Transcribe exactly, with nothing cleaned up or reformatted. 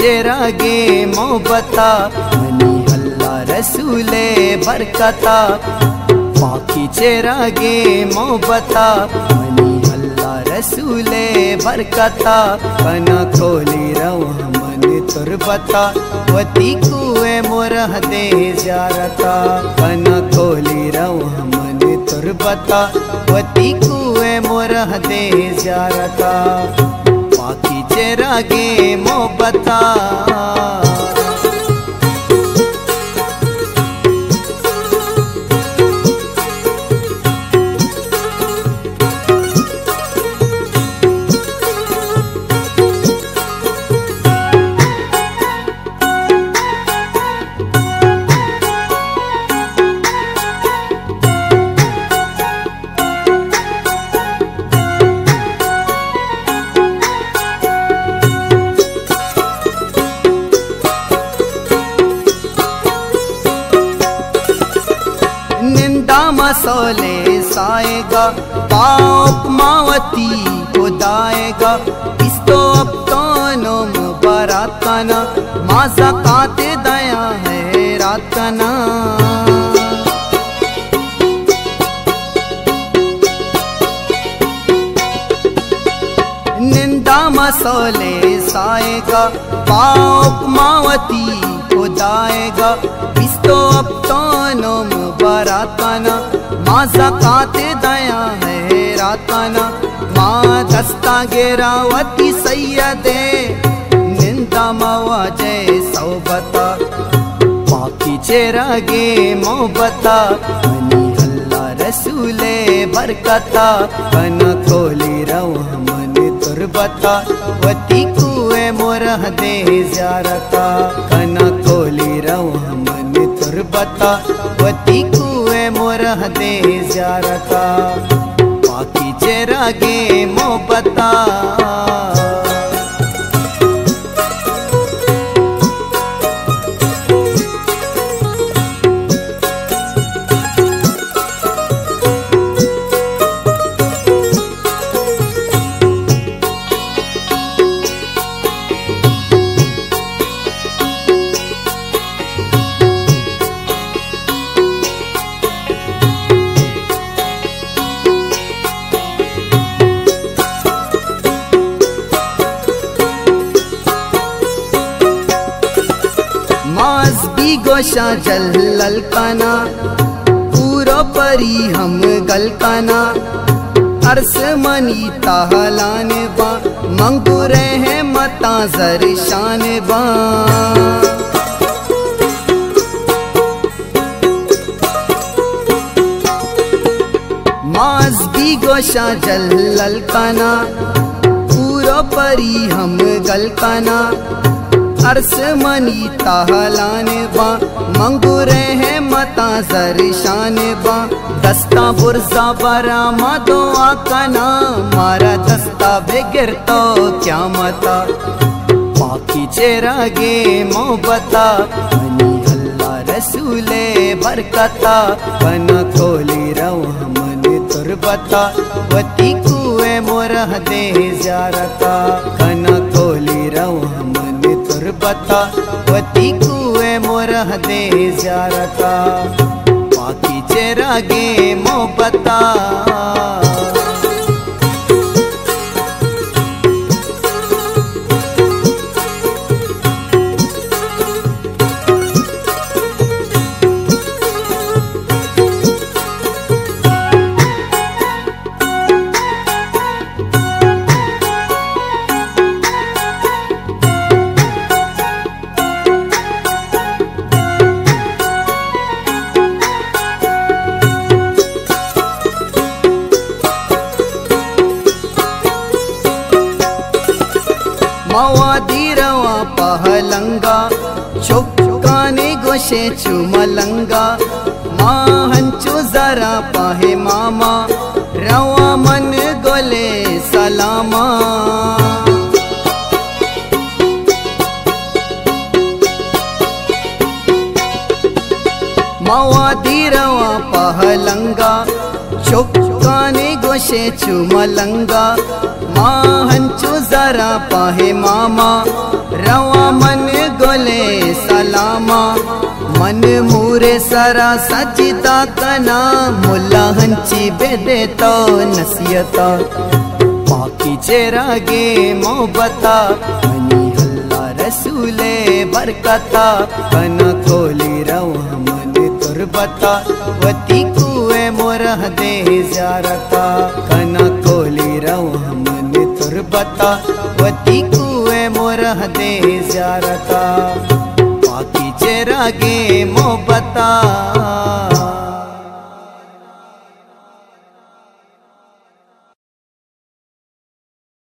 चेरागे मोहब्बता money हल्ला रसूले बरकता पाकी चेरागे मोहब्बता money हल्ला रसूले बरकता कना खोली रवा मन तुरबता वती कुए मोरह दे जारता कना खोली रवा मन तुरबता वती कुए मोरह दे जारता पाकी चेरागे मोहब्बता मसोले साएगा पाप मावती को दाएगा इस तो अब दोनों मुबारकाना माजा काते दया है रातना निंदा मसोले साएगा पाप मावती को दाएगा इस तो अब दोनों मुबारकाना माँ ज़काते दया है राताना माँ दस्ता गेरावती सैयदे निंदा मवा जय सौबता पाकी चेरागे मोहब्बता मनी हल्ला रसूले बरकता कना खोली रवा मन तुरबता वती कुए मोरह दे जारता कना खोली रवा मन तुरबता वती कुए मोरह दे जारता पाकी चेरागे मोहब्बता गोशा जल्लल काना पूरो परी हम गल काना अर्स मनी ताहलाने बा मंगुरे हैं मता जर शान बा माज भी गोशा जल्लल काना पूरो परी हम गल काना अर्स मनी ताहलाने बा मंगुरे हैं मता जर शान बा दस्ता बुरजा बरा मदो आकना मारा दस्ता बेगिर तो क्या मता पाकी चेरागे मोहब्बता मनी हल्ला रसूले बरकता कना खोली रवा मन तुरबता वती कुए मोरह दे जारता कना खोली रवा मन तुरबता वती कुए मोरह दे जारता पाकी चेरागे मोहब्बता मवादी रवा पहलंगा चुकाने गोशे चुमलंगा माँ हंचो जरा पाहे मामा रवा मन गोले सलामा मवादी रवा पहलंगा चुकाने गोशे चुमलंगा माँ हंचू जरा पाहे मामा रवा मन गोले सलामा मन मूरे सरा सजदा कना मुल्ला हंची बेदे तो नसीहता बाकी चेरा गे मोहब्बता मनी हल्ला रसूले बरकता कना खोली रवा मन तुरबता वती कुए मोरह दे ज़ियारता कना खोली रवा मन तुरबता वती कुए मोरह दे ज़ियारता बाकी चेरा गे मोहब्बता।